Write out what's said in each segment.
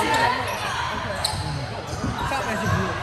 上面是 blue。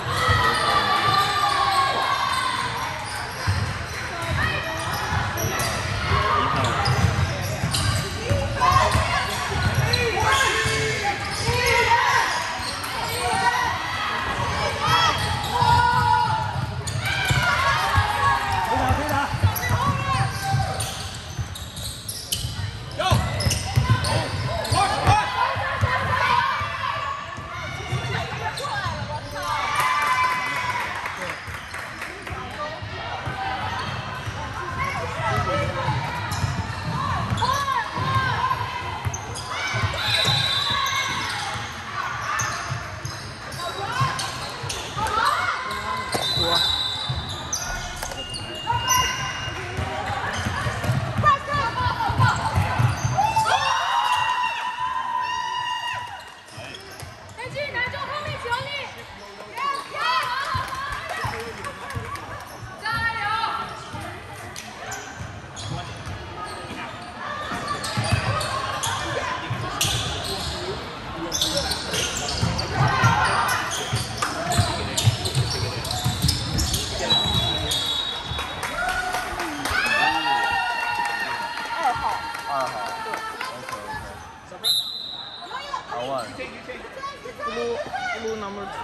Blue number 2.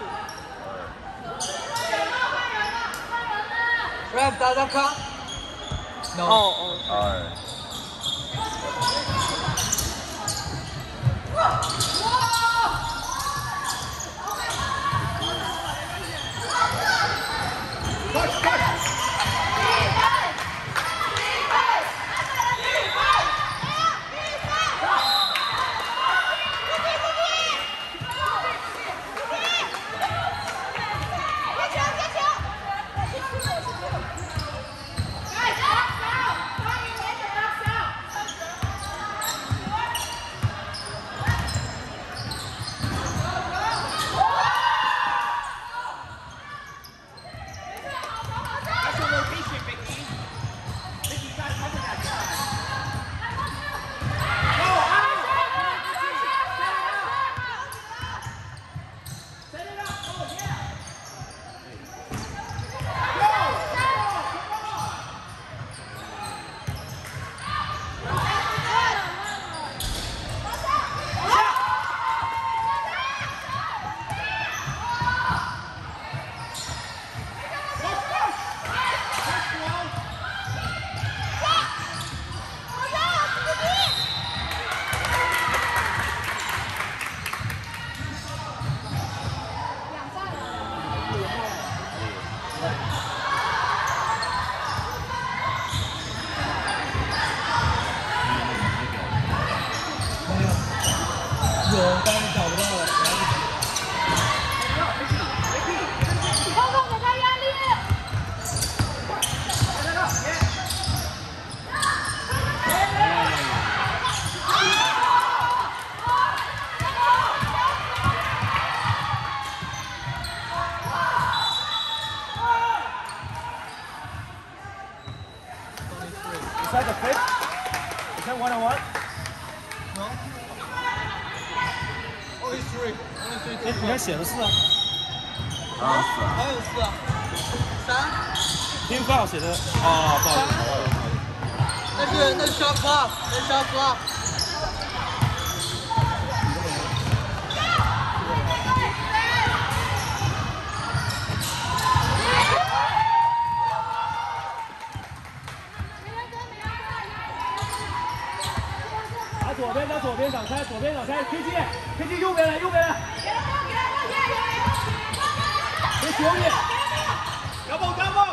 Ref, does that count? No. Oh. Alright. 有，但是找不到了。 后头给他压力。 Is that the fifth? Is that 1-on-1? No. Only 3. Only 3. 哎，你看写的是啊。还有4啊。3。Team foul 写的啊，不好意思。那是 shot clock， 那是 shot clock。打左边挡开，左边挡开 ，KG 右边来，右边来。别球你。double。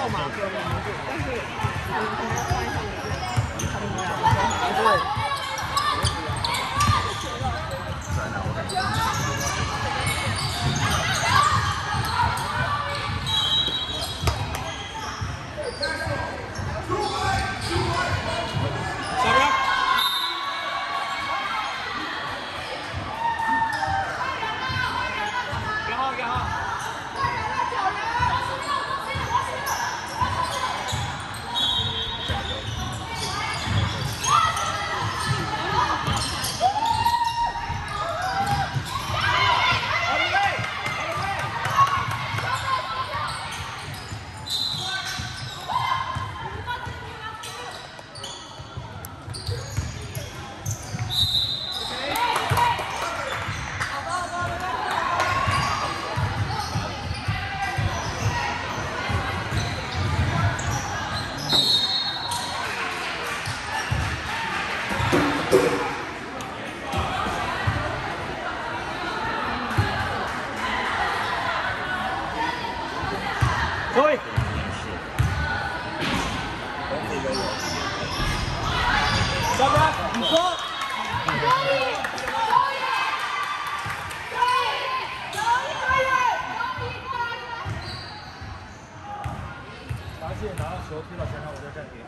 号码跟名字，但是你可能要换一下名字。对。 对。小白，你说。拿进，拿到球推到前场，我再站停。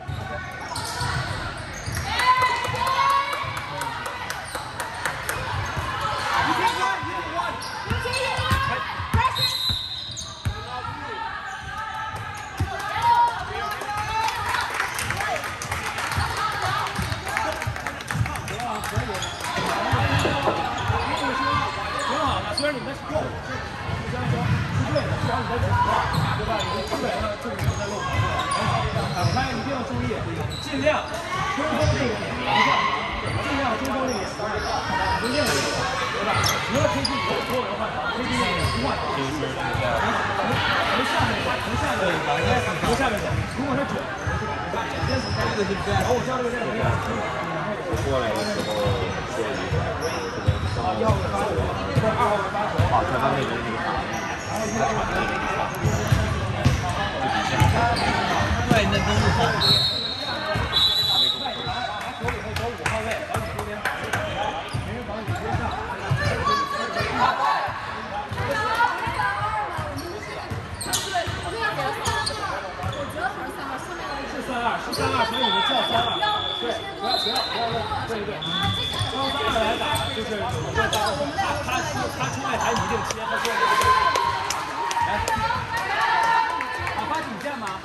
虽然你们是对的，虽然说是对的，只要你在主动，对吧？你基本上就没有在漏防反拍一定要注意，尽量中锋这个点不换，尽量中锋这个点不换，就另一个对吧？除了推进球，所有人换防，推进那个不换防。从下面走，从下面走，如果是准，先从下面走，然后我教这个练习。过来的时候说一下，1号位发球，或者2号位发球。好，他那边那个打，然后1号位那个打， 对，那都是好。 拿球以后走5号位，往你这边跑，没人往你这边上。是32，所以你们叫32。对，不要对。刚3个来打，就是有一个他冲来台你一定切，他说来，发底线吗？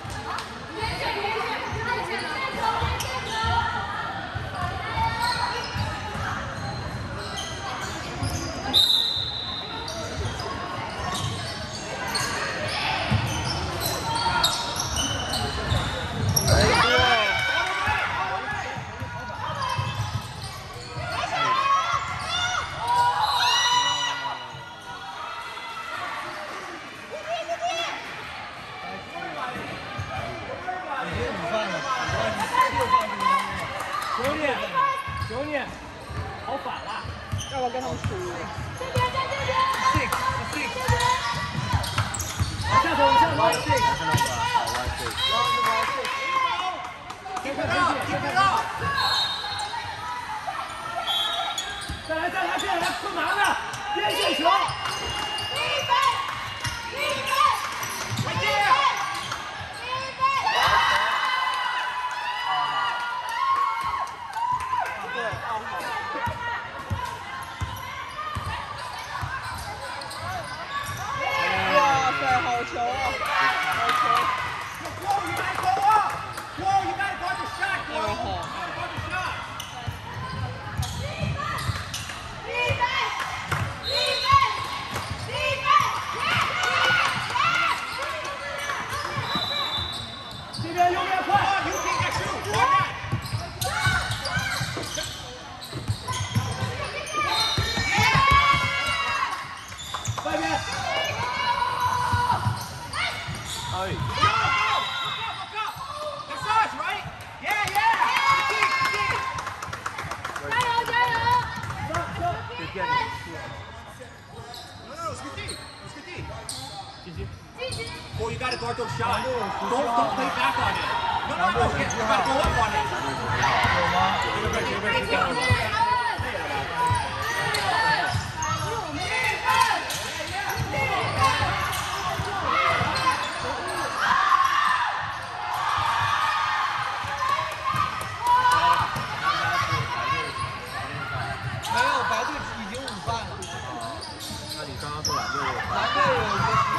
兄弟，跑反了， 要不要跟他们输？ 下手下手，先看推进，先看再来，快拿着，边线球。 好球啊！好球！ 这边右边快！外边。 哎。 Well, you got to guard Michael shot. Don't play back on it. No. You gotta go up on it. 没有，白队已经5犯了。 那你刚刚说蓝队有？ 蓝队有一个。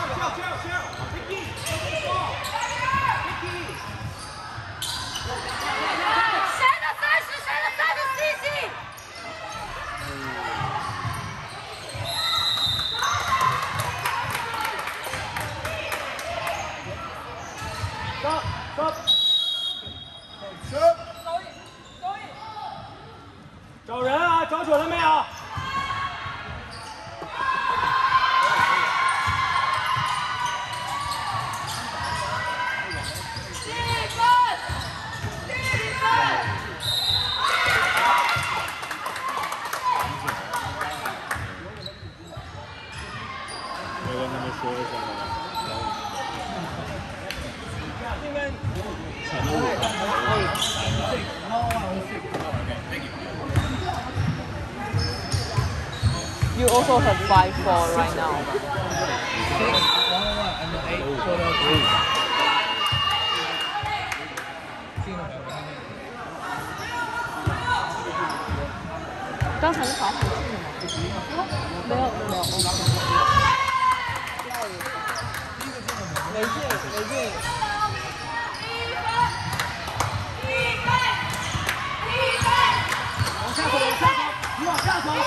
找人啊！找准了没有？ 没跟他们说一下吗？ 应该抢到我。 You also have 5-4 right now. 刚才是罚回去的吗？没有。没进。 往下走，你往下走。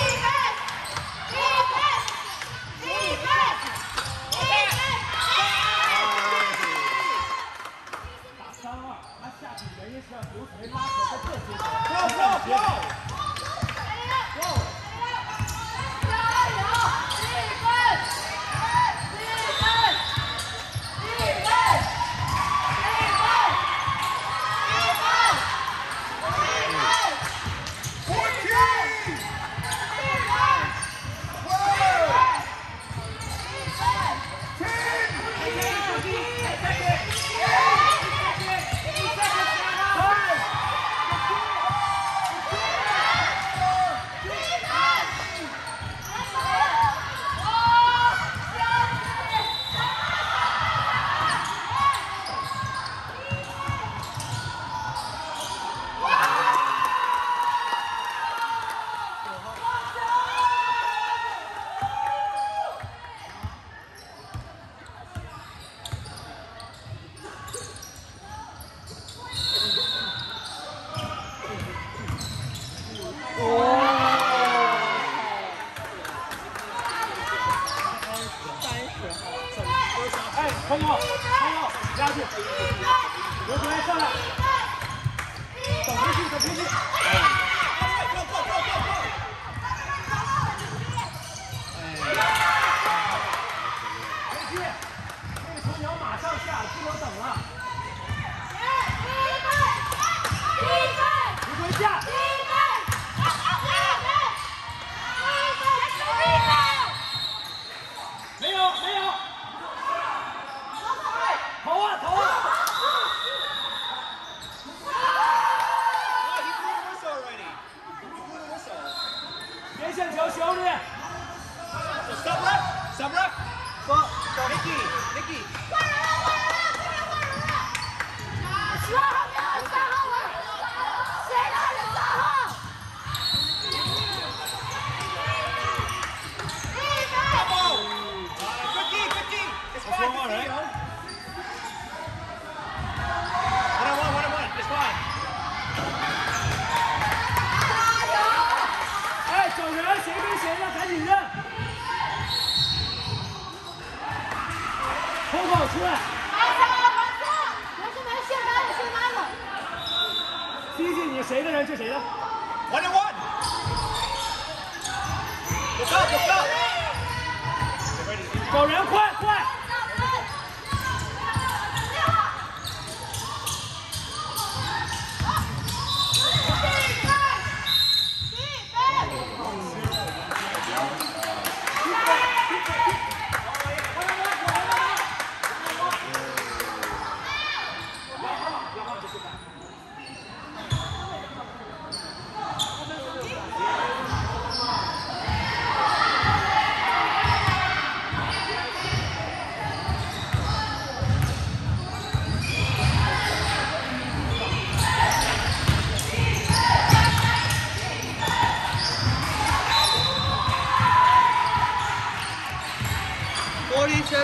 朋友，压住，刘主任上来，等回去。别急，这个球你要马上下，不能等了。你回下。没有。 投啊！别线球，兄弟。Stop left. Go, Nicky. 10号没有3号了，谁来的3号 ？It's fine, right? 找人，谁跟谁的，赶紧认。投跑出来。西西，你谁的人？这谁的 ？1-on-1。走。找人，快！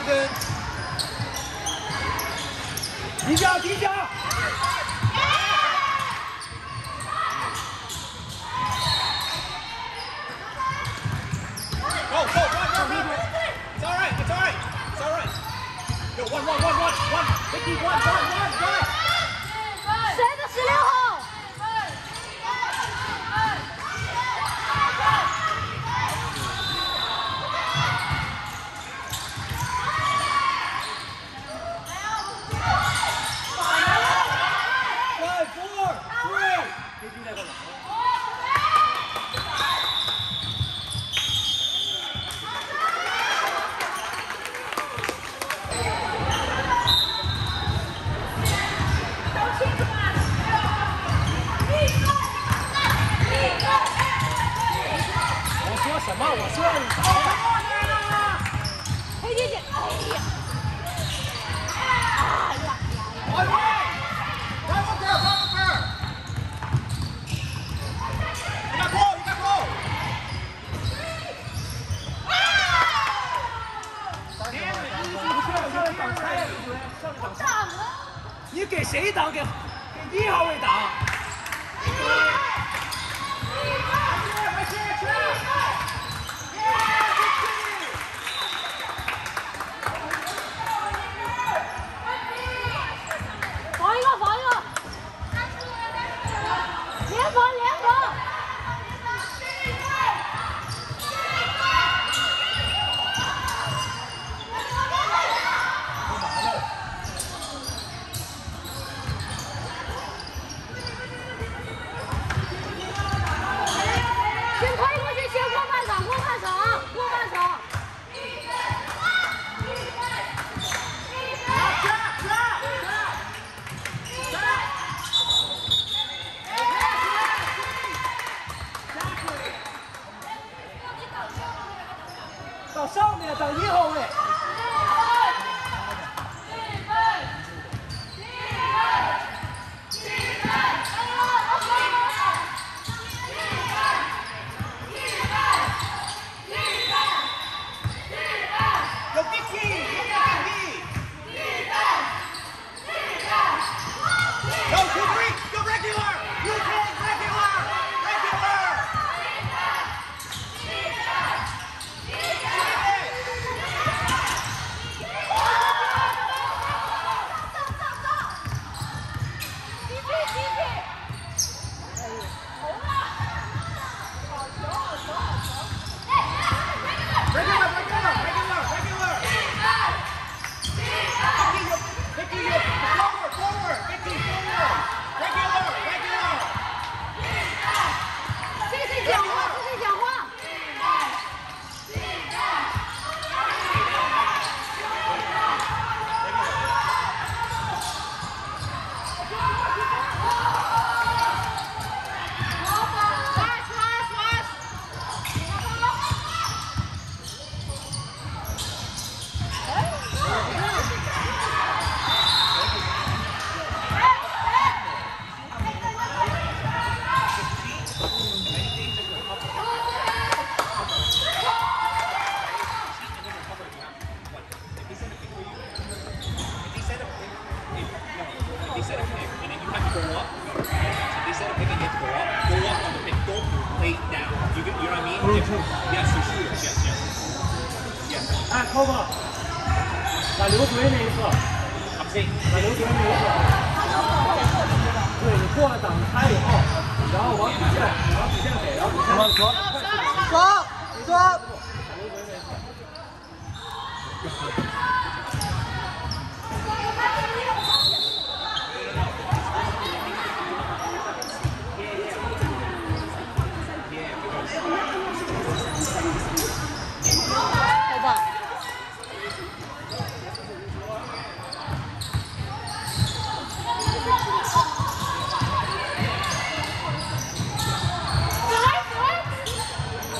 分。 提脚，提脚。 Go, go, run. It's all right, it's all right, it's all right. Go, one. Vicky, one. 谁的16号？ 你给谁挡？给1号位挡。 防一个，联防。 到上面等1号位。 有 Vicky， Go 2-3， go regular， you can regular。 哎，扣吧，把刘主任那一侧，把刘主任那一侧，对你过了挡开以后，然后往底线给，然后底线抓。 1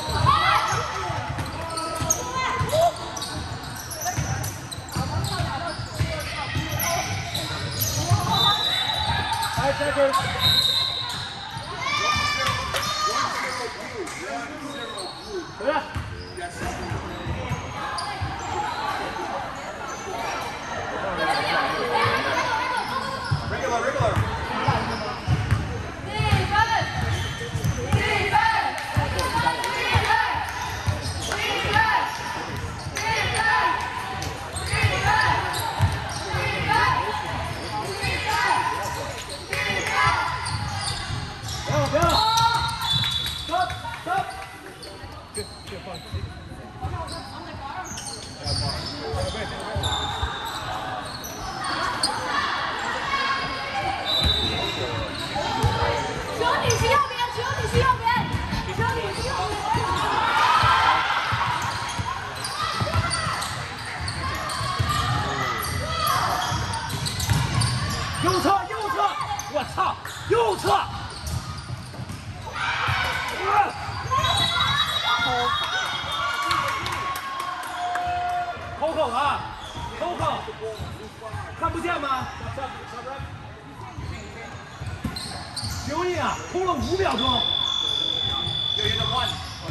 拖了5秒钟。 有的换。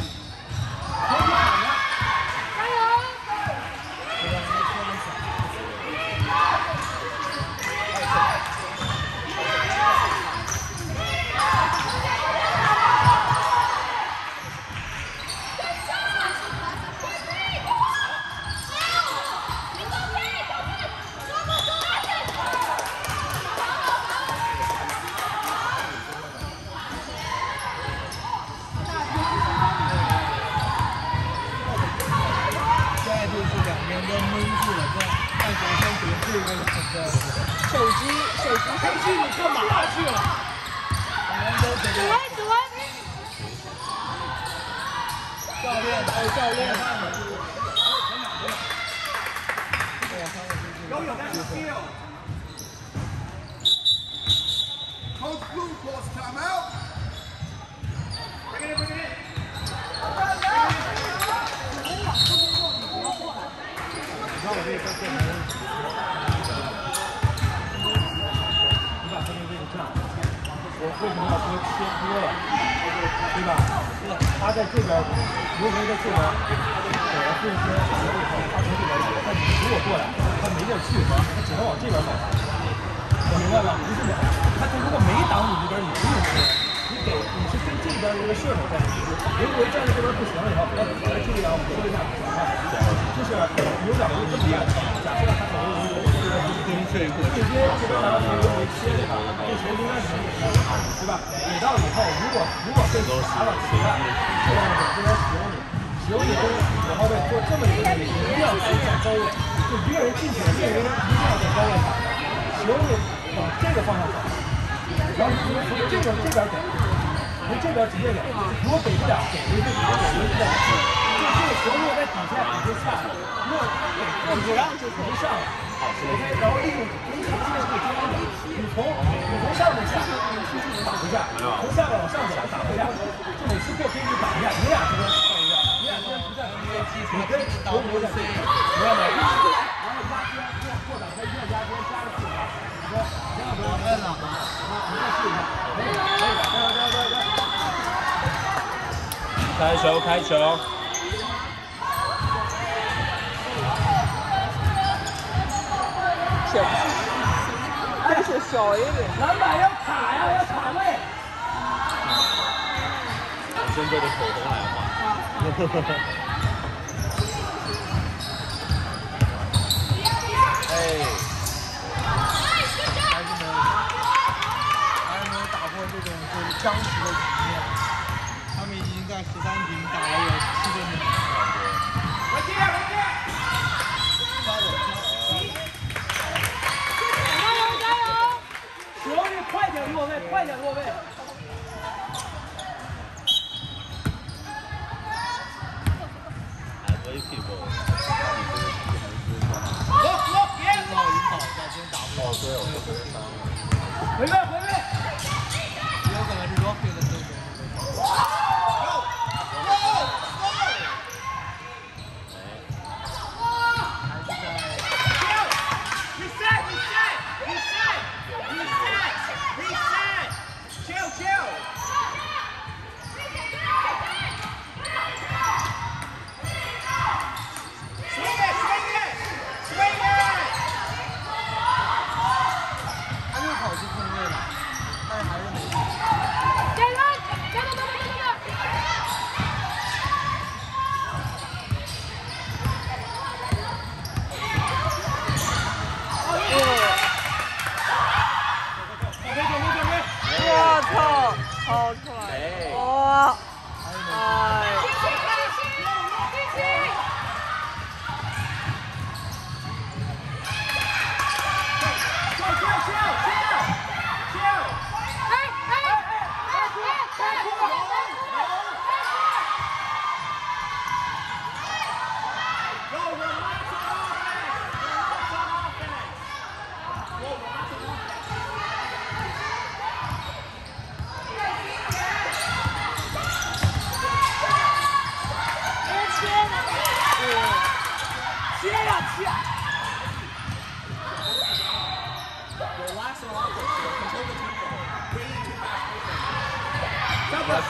加油！ 黑气，你干嘛去了？ 指挥。 教练，教练。有that skill. Coach Blue calls timeout. Bring it in. 你看我这个电门。我为什么要切割了，对吧？他在这边，刘梅在这边，给了瞬间，他从这边来，但你如果过来，他没地儿去，他只能往这边走。我明白了，不是的，他如果没挡你这边，你不用切，你是跟这边一个射手在一起，刘梅站在这边不行了以后，来这边我说一下，就是有两个这么样，假设他走路。这边拿到球，刘梅切对吧？这球应该是对吧？给到以后，如果被罚了球了，这样子这边使用你跟5号位做这么一个位置，一定要在高位，就一个人进去了，另一个人一定要在高位上，球你往这个方向走，然后从这边给，从这边直接给，如果给不了，给回这个就这个球如果在底下你就下来，如果给不让就不上了。OK， 然后利用中场这个中央的，你从上面下打不下，从下面往上走打不下，就每次过可以打一下，你俩之间换一个，你俩之间不在同一个期，你跟刘梅在这里，明白没？然后加边扩展开，一加边加个4码，你说这样不要在哪吗？你再试一下，可以， 开球。 但是小一点。 篮板要卡呀，要卡位。 真对着口红来画。哎， 孩子们还没有打破这种就是僵持的局面，他们已经在13平打了有7个minute。 快点落位，快点落位。回位， 有可能是 Rocky 的对手。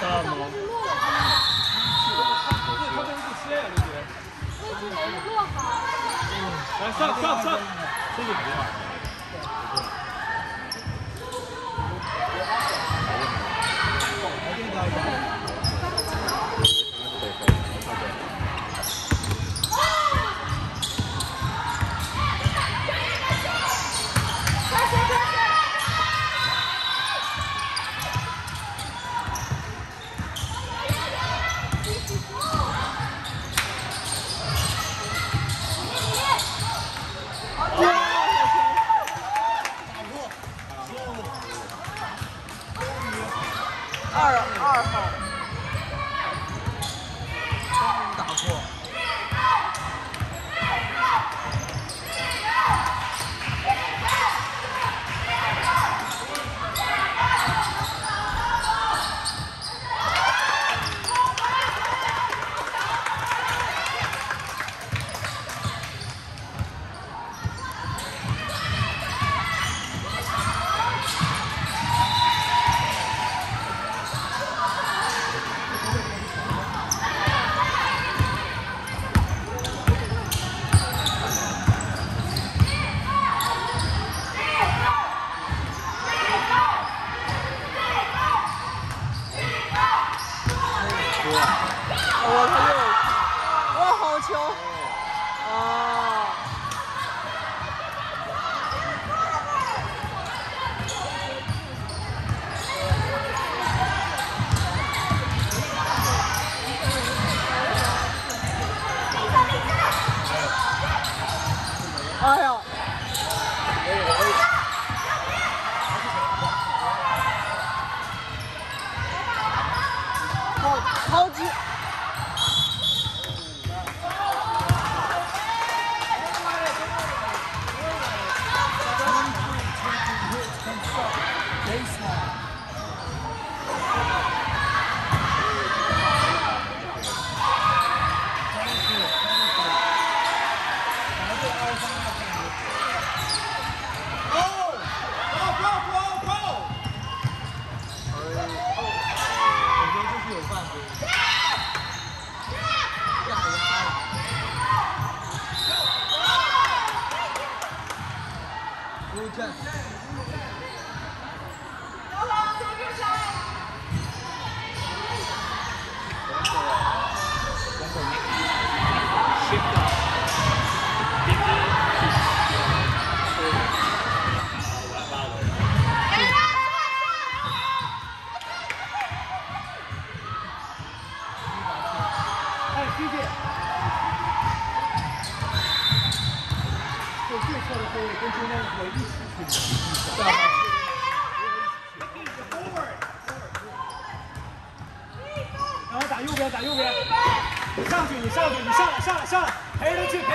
道吗？ 他这是不切呀，这些。来上， 这个不好。 2号。 打破。 哇，好球！啊！哎呀！超级！ 然后打右边，上去，你上来，陪着去。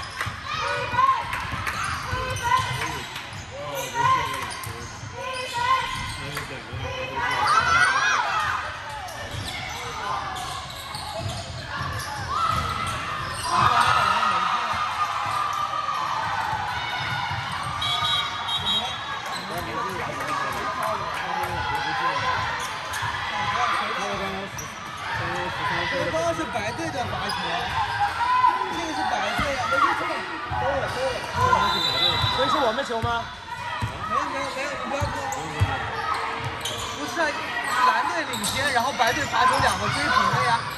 对方是白队的罚球，这个是白队啊， 所以是我们球吗？ 没有，你不要过。不是，蓝队领先，然后白队罚球2个追平了呀。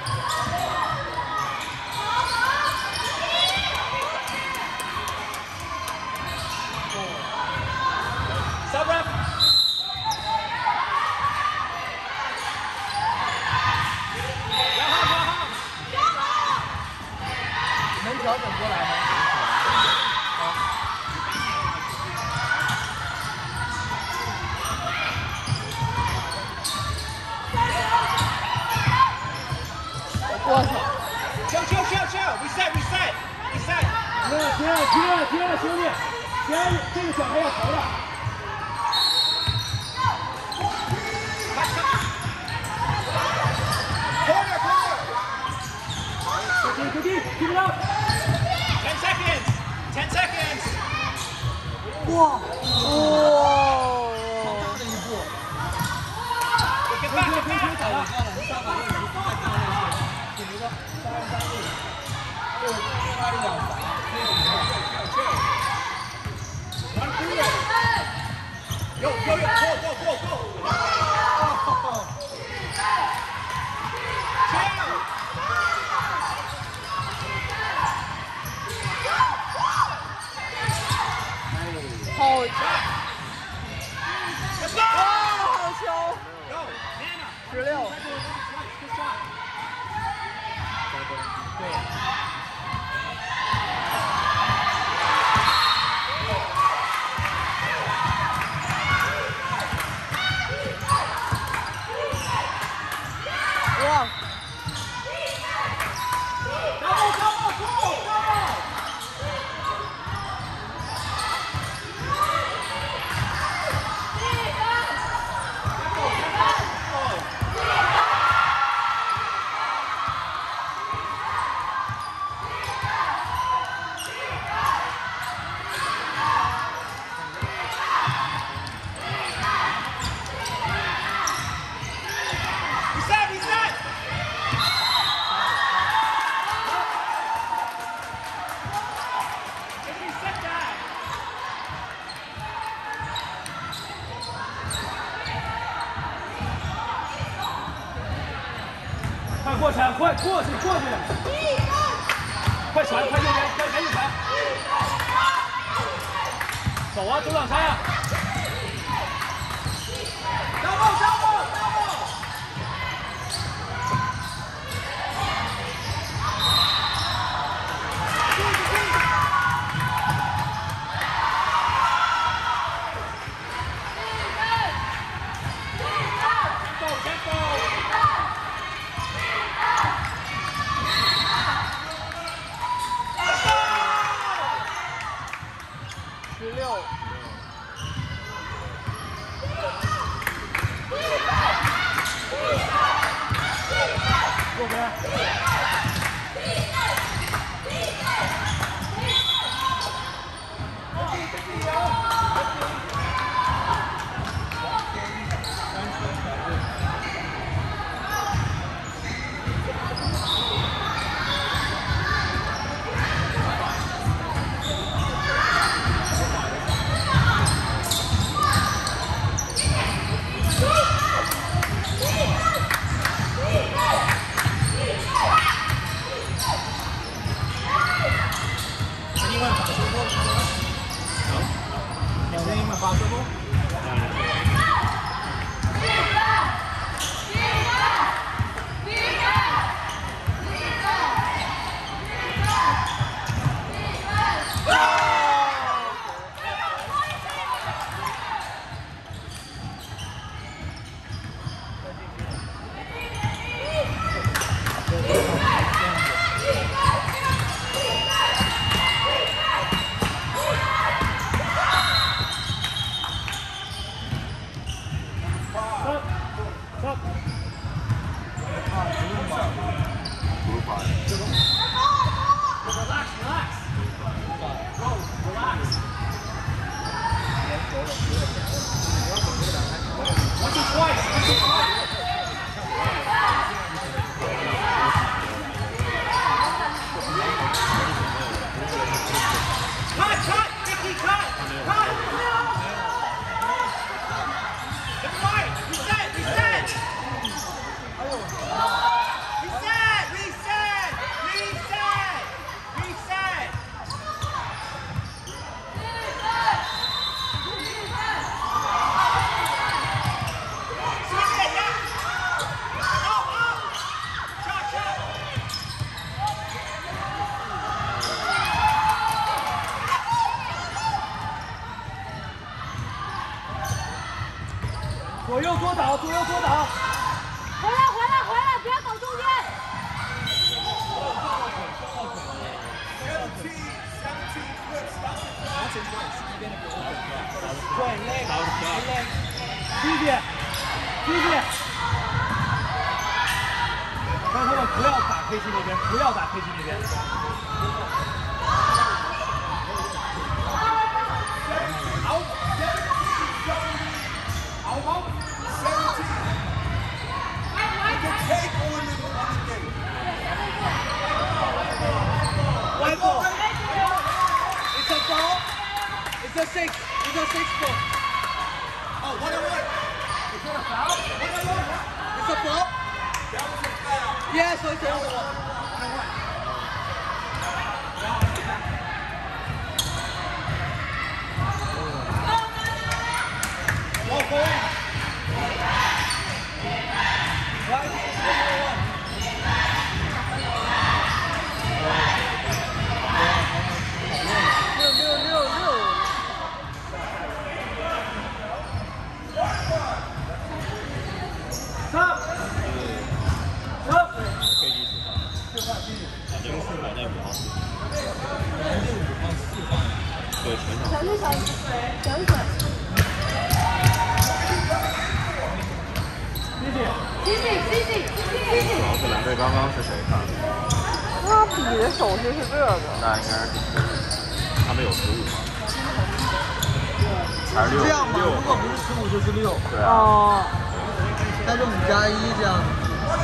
能调整过来吗？ 我操！ 跳 ，reset，停了，兄弟，这个脚还要投了。Keep it up. 10 seconds. 哇！ 哇！ 大的一步。 Get back. 好球！16。哇！ 快过传，快过去，过去！快传，快右边，快赶紧传！走啊，走两山啊！上步，上步，上步！右边。左右多倒，左右多倒。 回来，回来，回来，不要走中间。 弟弟，弟弟，让他们不要打 KG 那边，不要打 KG 那边。 One ball. It's a ball. It's a six. It's a 6 ball. Oh, one 你说走。耶，所以走。 这两队刚刚是谁看？ 他比的手势是这个。 那应该是他们有15吗？还是6？ 这样吗？如果不是15就是6。 对啊。 哦。 那就5+1这样。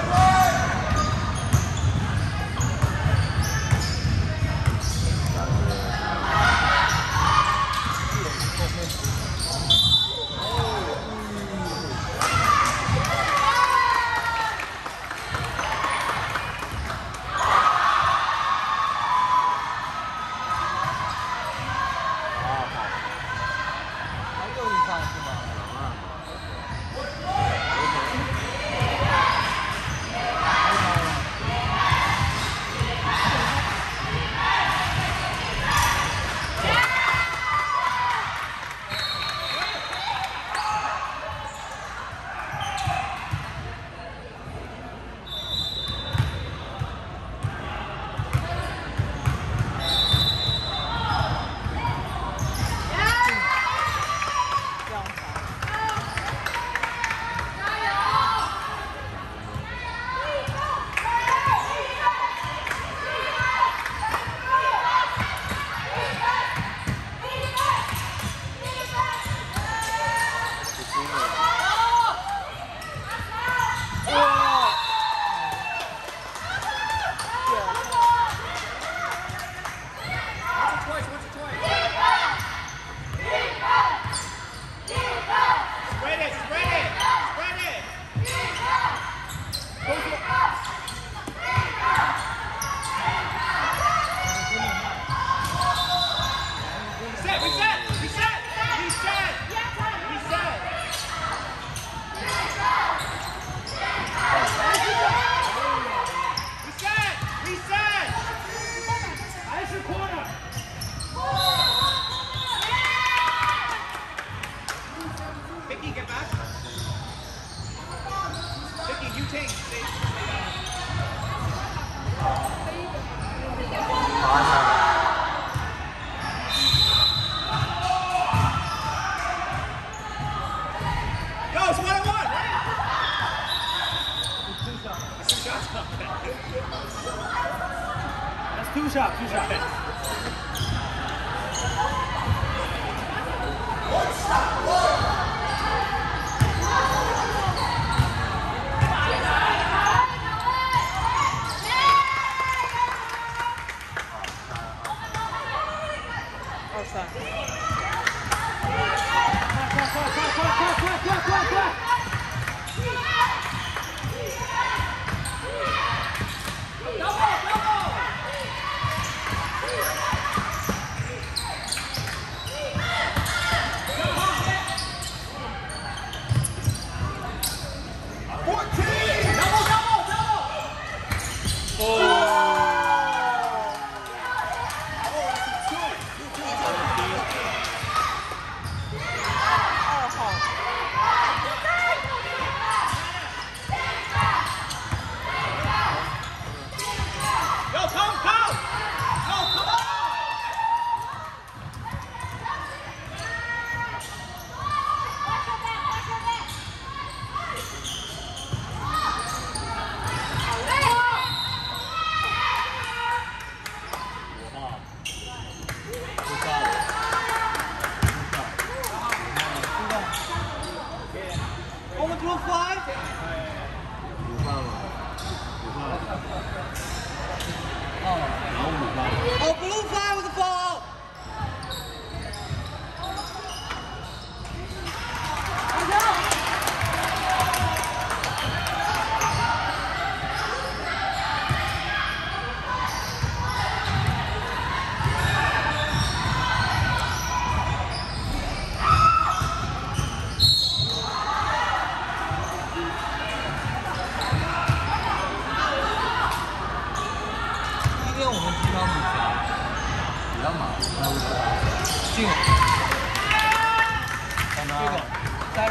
Two shots.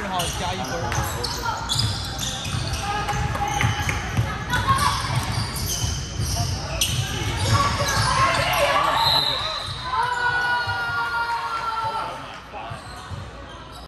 号加1分。